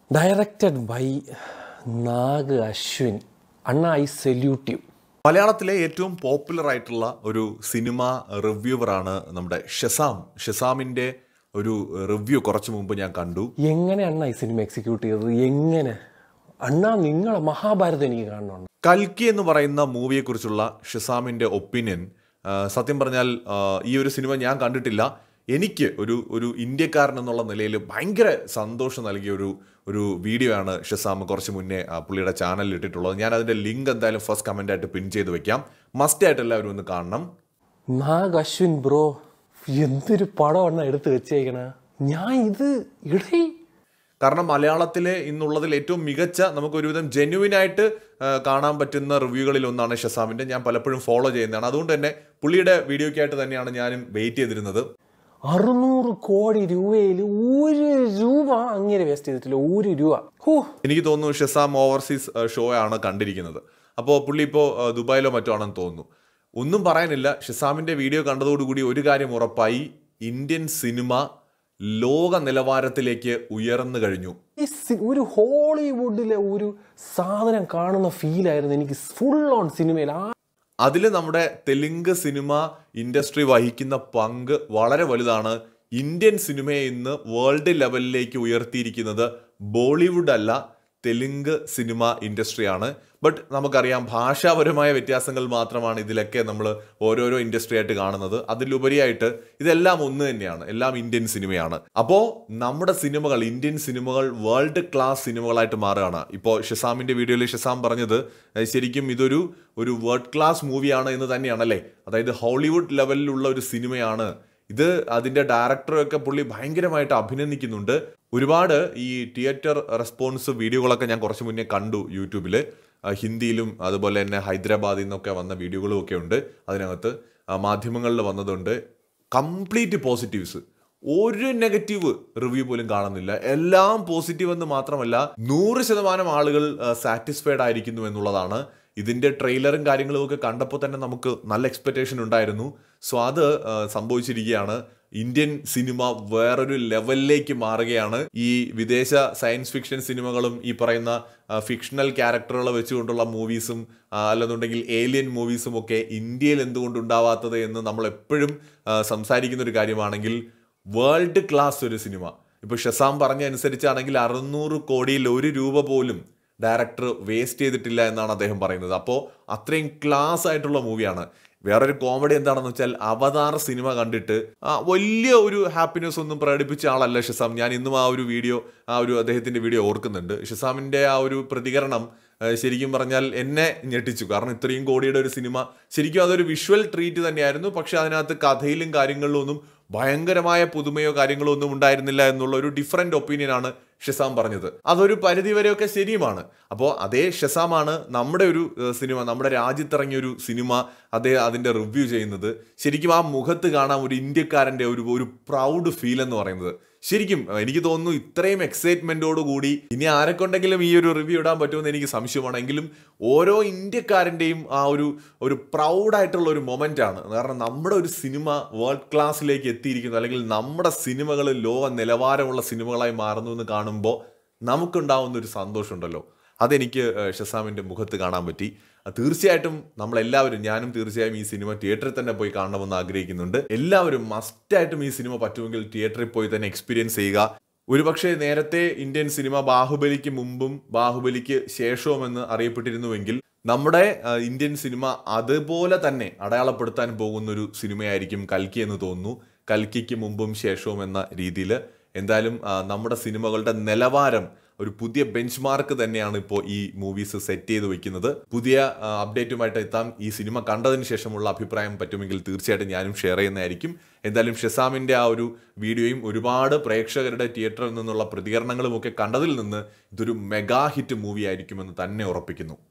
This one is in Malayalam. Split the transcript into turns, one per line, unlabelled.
Directed by Nag Ashwin. Anna, I salute you.
മലയാളത്തിലെ ഏറ്റവും പോപ്പുലർ ആയിട്ടുള്ള ഒരു സിനിമ റിവ്യൂവറാണ് നമ്മുടെ ഷെസാമിന്റെ ഒരു റിവ്യൂ കുറച്ച് മുമ്പ് ഞാൻ കണ്ടു.
എങ്ങനെ അണ്ണ ഈ സിനിമ എക്സിക്യൂട്ട് ചെയ്തത്? എങ്ങനെ അണ്ണാ നിങ്ങളെ മഹാഭാരതം എനിക്ക് കാണണം.
കൽക്കി എന്ന് പറയുന്ന മൂവിയെ കുറിച്ചുള്ള ഷെസാമിന്റെ ഒപ്പീനിയൻ സത്യം പറഞ്ഞാൽ ഈ ഒരു സിനിമ ഞാൻ കണ്ടിട്ടില്ല. എനിക്ക് ഒരു ഇന്ത്യക്കാരൻ എന്നുള്ള നിലയിൽ ഭയങ്കര സന്തോഷം നൽകിയ ഒരു വീഡിയോ ആണ് ഷെസാം കുറച്ച് മുന്നേ പുള്ളിയുടെ ചാനലിൽ ഇട്ടിട്ടുള്ളത്. ഞാൻ അതിൻ്റെ ലിങ്ക് എന്തായാലും ഫസ്റ്റ് കമൻ്റ് ആയിട്ട് പിൻ ചെയ്ത് വെക്കാം. മസ്റ്റ് ആയിട്ട് എല്ലാവരും ഒന്ന് കാണണം.
നാഗ് അശ്വിൻ ബ്രോ, എന്തൊരു പടമാണ് എടുത്ത് വെച്ചേക്കണ. ഞാൻ ഇത് ഇടേ
കാരണം മലയാളത്തിലെ ഇന്നുള്ളതിൽ ഏറ്റവും മികച്ച നമുക്കൊരുവിധം ജെന്യുവിനായിട്ട് കാണാൻ പറ്റുന്ന റിവ്യൂകളിൽ ഒന്നാണ് ഷെസാമിൻ്റെ. ഞാൻ പലപ്പോഴും ഫോളോ ചെയ്യുന്നതാണ്. അതുകൊണ്ട് തന്നെ പുള്ളിയുടെ വീഡിയോയ്ക്കായിട്ട് തന്നെയാണ് ഞാനും വെയിറ്റ് ചെയ്തിരുന്നത്.
600 കോടി രൂപയിൽ 1 രൂപ അങ്ങനെ വേസ്റ്റ് ചെയ്തിട്ടില്ല. 1 രൂപ.
എനിക്ക് തോന്നുന്നു ഷെസാം ഓവർസീസ് ഷോ ആണ് കണ്ടിരിക്കുന്നത്. അപ്പോൾ പുള്ളി ഇപ്പോൾ ദുബായിലോ മറ്റോ ആണെന്ന് തോന്നുന്നു. ഒന്നും പറയാനില്ല. ഷെസാമിൻ്റെ വീഡിയോ കണ്ടതോടുകൂടി ഒരു കാര്യം ഉറപ്പായി, ഇന്ത്യൻ സിനിമ ലോക നിലവാരത്തിലേക്ക് ഉയർന്നു കഴിഞ്ഞു.
ഒരു ഹോളിവുഡിലെ ഒരു സാധനം കാണുന്ന ഫീലായിരുന്നു എനിക്ക് ഫുൾ ഓൺ സിനിമയിൽ.
അതിൽ നമ്മുടെ തെലുങ്ക് സിനിമ ഇൻഡസ്ട്രി വഹിക്കുന്ന പങ്ക് വളരെ വലുതാണ്. ഇന്ത്യൻ സിനിമയെ ഇന്ന് വേൾഡ് ലെവലിലേക്ക് ഉയർത്തിയിരിക്കുന്നത് ബോളിവുഡ് അല്ല, തെലുങ്ക് സിനിമ ഇൻഡസ്ട്രിയാണ്. ബട്ട് നമുക്കറിയാം ഭാഷാപരമായ വ്യത്യാസങ്ങൾ മാത്രമാണ് ഇതിലൊക്കെ നമ്മൾ ഓരോരോ ഇൻഡസ്ട്രി ആയിട്ട് കാണുന്നത്. അതിലുപരിയായിട്ട് ഇതെല്ലാം ഒന്ന് തന്നെയാണ്, എല്ലാം ഇന്ത്യൻ സിനിമയാണ്. അപ്പോൾ നമ്മുടെ സിനിമകൾ, ഇന്ത്യൻ സിനിമകൾ വേൾഡ് ക്ലാസ് സിനിമകളായിട്ട് മാറുകയാണ്. ഇപ്പോൾ ഷെസാമിൻ്റെ വീഡിയോയിൽ ഷെസാം പറഞ്ഞത് ശരിക്കും ഇതൊരു വേൾഡ് ക്ലാസ് മൂവിയാണ് എന്ന് തന്നെയാണല്ലേ. അതായത് ഹോളിവുഡ് ലെവലിലുള്ള ഒരു സിനിമയാണ് ഇത്. അതിൻ്റെ ഡയറക്ടറൊക്കെ പുള്ളി ഭയങ്കരമായിട്ട് അഭിനന്ദിക്കുന്നുണ്ട്. ഒരുപാട് ഈ തിയേറ്റർ റെസ്പോൺസ് വീഡിയോകളൊക്കെ ഞാൻ കുറച്ച് മുന്നേ കണ്ടു യൂട്യൂബിൽ. ഹിന്ദിയിലും അതുപോലെ തന്നെ ഹൈദരാബാദിൽ നിന്നൊക്കെ വന്ന വീഡിയോകളും ഒക്കെ ഉണ്ട്. അതിനകത്ത് മാധ്യമങ്ങളിൽ വന്നതുണ്ട്. കംപ്ലീറ്റ് പോസിറ്റീവ്സ്, ഒരു നെഗറ്റീവ് റിവ്യൂ പോലും കാണുന്നില്ല. എല്ലാം പോസിറ്റീവ് എന്ന് മാത്രമല്ല 100% ആളുകൾ സാറ്റിസ്ഫൈഡ് ആയിരിക്കുന്നു എന്നുള്ളതാണ്. ഇതിൻ്റെ ട്രെയിലറും കാര്യങ്ങളും ഒക്കെ കണ്ടപ്പോൾ തന്നെ നമുക്ക് നല്ല എക്സ്പെക്റ്റേഷൻ ഉണ്ടായിരുന്നു. സോ അത് സംഭവിച്ചിരിക്കുകയാണ്. ഇന്ത്യൻ സിനിമ വേറൊരു ലെവലിലേക്ക് മാറുകയാണ്. ഈ വിദേശ സയൻസ് ഫിക്ഷൻ സിനിമകളും ഈ പറയുന്ന ഫിക്ഷണൽ ക്യാരക്ടറുകളെ വെച്ചുകൊണ്ടുള്ള മൂവീസും അല്ലെന്നുണ്ടെങ്കിൽ ഏലിയൻ മൂവീസും ഒക്കെ ഇന്ത്യയിൽ എന്തുകൊണ്ടുണ്ടാവാത്തത് എന്ന് നമ്മൾ എപ്പോഴും സംസാരിക്കുന്ന ഒരു കാര്യമാണെങ്കിൽ വേൾഡ് ക്ലാസ് ഒരു സിനിമ. ഇപ്പോൾ ഷെസാം പറഞ്ഞ അനുസരിച്ചാണെങ്കിൽ 600 കോടിയിൽ 1 രൂപ പോലും ഡയറക്ടർ വേസ്റ്റ് ചെയ്തിട്ടില്ല എന്നാണ് അദ്ദേഹം പറയുന്നത്. അപ്പോൾ അത്രയും ക്ലാസ് ആയിട്ടുള്ള മൂവിയാണ്. വേറൊരു കോമഡി എന്താണെന്ന് വെച്ചാൽ അവതാർ സിനിമ കണ്ടിട്ട് വലിയ ഒരു ഹാപ്പിനെസ് ഒന്നും പ്രകടിപ്പിച്ച ആളല്ല ഷെസാം. ഞാൻ ഇന്നും ആ ഒരു അദ്ദേഹത്തിൻ്റെ വീഡിയോ ഓർക്കുന്നുണ്ട്. ഷെസാമിൻ്റെ ആ ഒരു പ്രതികരണം ശരിക്കും പറഞ്ഞാൽ എന്നെ ഞെട്ടിച്ചു. കാരണം ഇത്രയും കോടിയുടെ ഒരു സിനിമ ശരിക്കും അതൊരു വിഷ്വൽ ട്രീറ്റ് തന്നെയായിരുന്നു. പക്ഷെ അതിനകത്ത് കഥയിലും കാര്യങ്ങളിലും ഒന്നും ഭയങ്കരമായ പുതുമയോ കാര്യങ്ങളോ ഒന്നും ഉണ്ടായിരുന്നില്ല എന്നുള്ള ഒരു ഡിഫറെൻ്റ് ഒപ്പീനിയനാണ് ഷെസാം പറഞ്ഞത്. അതൊരു പരിധി വരെയൊക്കെ ശരിയുമാണ്. അപ്പോൾ അതേ ഷെസാമാണ് നമ്മുടെ ഒരു സിനിമ, നമ്മുടെ രാജ്യത്തിറങ്ങിയൊരു സിനിമ അതിൻ്റെ റിവ്യൂ ചെയ്യുന്നത്. ശരിക്കും ആ മുഖത്ത് കാണാൻ ഒരു ഇന്ത്യക്കാരൻ്റെ ഒരു പ്രൗഡ് ഫീൽ എന്ന് പറയുന്നത്. ശരിക്കും എനിക്ക് തോന്നുന്നു ഇത്രയും എക്സൈറ്റ്മെൻറ്റോടു കൂടി ഇനി ആരെക്കൊണ്ടെങ്കിലും ഈ ഒരു റിവ്യൂ ഇടാൻ പറ്റുമെന്ന് എനിക്ക് സംശയമാണ്. എങ്കിലും ഓരോ ഇന്ത്യക്കാരൻ്റെയും ആ ഒരു പ്രൗഡായിട്ടുള്ള ഒരു മൊമെൻ്റ് ആണ്. കാരണം നമ്മുടെ ഒരു സിനിമ വേൾഡ് ക്ലാസ്സിലേക്ക് എത്തിയിരിക്കുന്നു, അല്ലെങ്കിൽ നമ്മുടെ സിനിമകൾ ലോക നിലവാരമുള്ള സിനിമകളായി മാറുന്നു എന്ന് കാണുമ്പോൾ നമുക്കുണ്ടാവുന്ന ഒരു സന്തോഷമുണ്ടല്ലോ, അതെനിക്ക് ഷെസാമിൻ്റെ മുഖത്ത് കാണാൻ പറ്റി. തീർച്ചയായിട്ടും നമ്മളെല്ലാവരും, ഞാനും തീർച്ചയായും ഈ സിനിമ തിയേറ്ററിൽ തന്നെ പോയി കാണണമെന്ന് ആഗ്രഹിക്കുന്നുണ്ട്. എല്ലാവരും മസ്റ്റായിട്ടും ഈ സിനിമ പറ്റുമെങ്കിൽ തിയേറ്ററിൽ പോയി തന്നെ എക്സ്പീരിയൻസ് ചെയ്യുക. ഒരുപക്ഷെ നേരത്തെ ഇന്ത്യൻ സിനിമ ബാഹുബലിക്ക് മുമ്പും ബാഹുബലിക്ക് ശേഷവുമെന്ന് അറിയപ്പെട്ടിരുന്നുവെങ്കിൽ നമ്മുടെ ഇന്ത്യൻ സിനിമ അതുപോലെ തന്നെ അടയാളപ്പെടുത്താൻ പോകുന്നൊരു സിനിമയായിരിക്കും കൽക്കി എന്ന് തോന്നുന്നു. കൽക്കിക്ക് മുമ്പും ശേഷവും എന്ന രീതിയിൽ എന്തായാലും നമ്മുടെ സിനിമകളുടെ നിലവാരം ഒരു പുതിയ ബെഞ്ച് മാർക്ക് തന്നെയാണ് ഇപ്പോൾ ഈ മൂവീസ് സെറ്റ് ചെയ്ത് വെക്കുന്നത്. പുതിയ അപ്ഡേറ്റുമായിട്ട് എത്താം. ഈ സിനിമ കണ്ടതിന് ശേഷമുള്ള അഭിപ്രായം പറ്റുമെങ്കിൽ തീർച്ചയായിട്ടും ഞാനും ഷെയർ ചെയ്യുന്നതായിരിക്കും. എന്തായാലും ഷെസാമിൻ്റെ ആ ഒരു വീഡിയോയും ഒരുപാട് പ്രേക്ഷകരുടെ തിയേറ്ററിൽ നിന്നുള്ള പ്രതികരണങ്ങളും ഒക്കെ കണ്ടതിൽ നിന്ന് ഇതൊരു മെഗാ ഹിറ്റ് മൂവി ആയിരിക്കുമെന്ന് തന്നെ ഉറപ്പിക്കുന്നു.